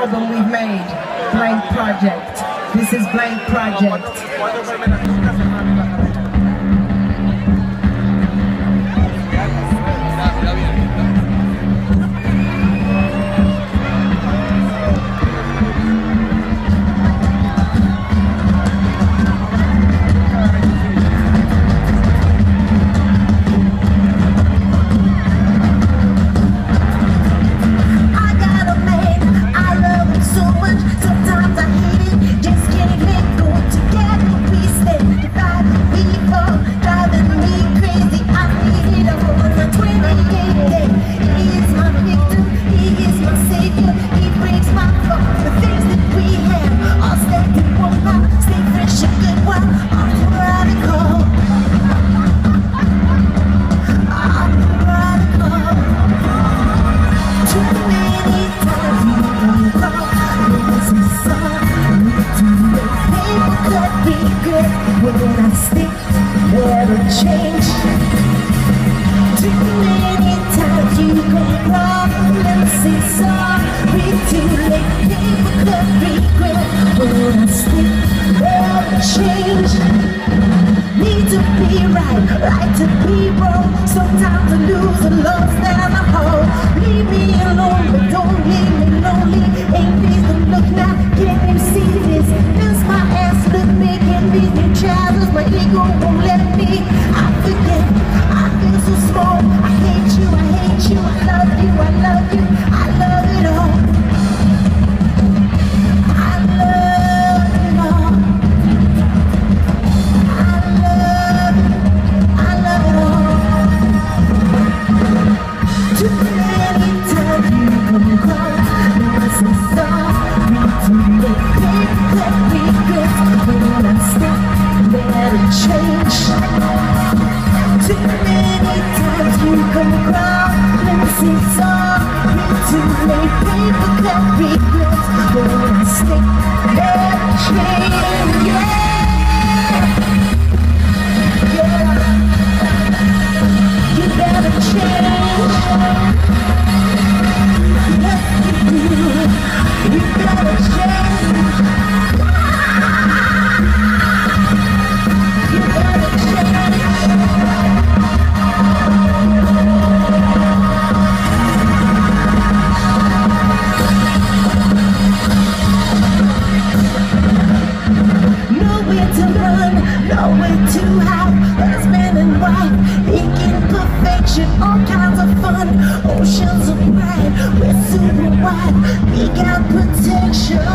album we've made, Blank Project. This is Blank Project. Change. Too many times you go wrong and say sorry. Too late, people could regret. When I stick, never change. Need to be right, right to be wrong. Sometimes I lose a lost and I hold. Leave me alone, but don't leave me lonely. Ain't please don't look now, can't you see this? Does my ass look big and these new childhood? My ego won't let me. I forget, I feel so small. I hate you, I love you, I love you, I love it all. I love it all. I love it all. Too many times you come close. Never say sorry to make people regrets. When I stop, let it change. Too many times you come around, never say sorry. Too late, people can regret. When I stick, let it change. Yeah, you better change. Yes, you do. You better change. You better change. Nowhere to hide, husband and wife, making perfection, all kinds of fun, oceans of pride, we're super wide, we got protection.